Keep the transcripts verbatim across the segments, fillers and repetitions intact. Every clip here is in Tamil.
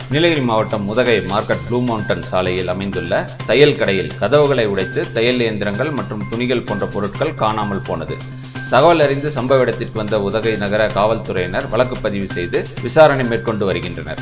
நீலகிரி மாவட்டம் உதகை மார்க்கெட் ப்ளூ மவுண்டன் சாலையில் அமைந்துள்ள தையல் கடையில் கதவுகளை உடைத்து தையல் இயந்திரங்கள் மற்றும் துணிகள் போன்ற பொருட்கள் காணாமல் போனது. தகவல் அறிந்து சம்பவ இடத்திற்கு வந்த உதகை நகர காவல்துறையினர் வழக்கு பதிவு செய்து விசாரணை மேற்கொண்டு வருகின்றனர்.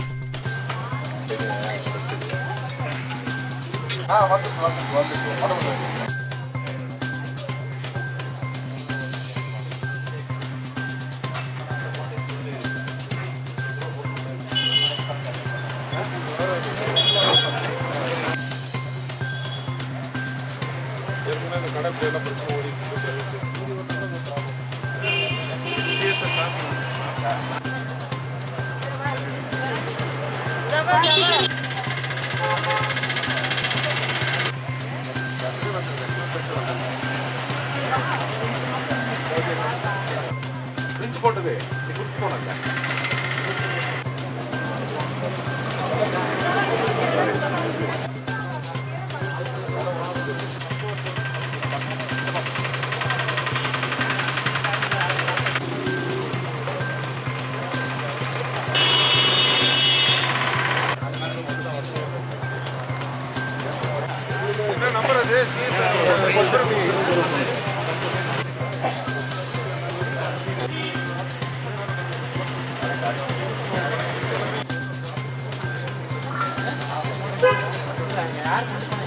போட்டது குடிச்சு போனாங்க. நம்பர் அது யார்